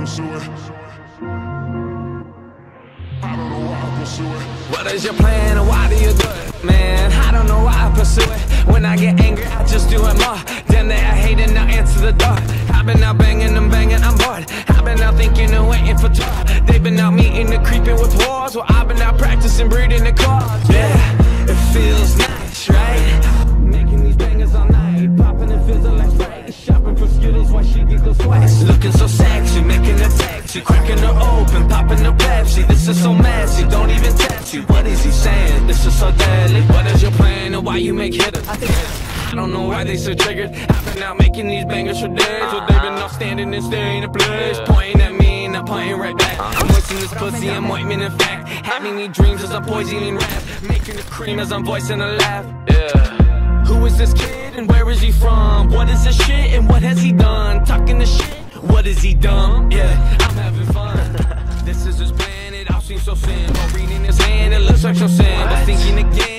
pursue it. I don't know why I pursue it. What is your plan and why do you do it? Man, I don't know why I pursue it. When I get angry, I just do it more. Then they are hating, now answer the door. I've been out banging and banging, I'm bored. I've been out thinking and waiting for tour. They've been out meeting and creeping with wars. Well, I've been out practicing breeding the cards. Yeah, it feels nice, right? Making these bangers all night, popping and fizzle like Sprite. Shopping for Skittles while she giggles twice. Looking so sexy, making a taxi, cracking her open, popping a Pepsi. This is so messy, don't even text you. What is he saying? This is so deadly. What is your plan and why you make hitters? I don't know why they so triggered. I've been out making these bangers for days. Well, they've been all standing and staying in place, pointing at me and I'm pointing right back. I'm moistening this pussy, I'm ointment in fact. Having these dreams as I'm poisoning rap, making the cream as I'm voicing a laugh. Yeah. Who is this kid and where is he from? What is this shit and what has he done? Talking the shit, what is he dumb? Yeah, I'm having fun. This is his plan, it all seems so simple. Reading his hand, it looks like so simple. Thinking again.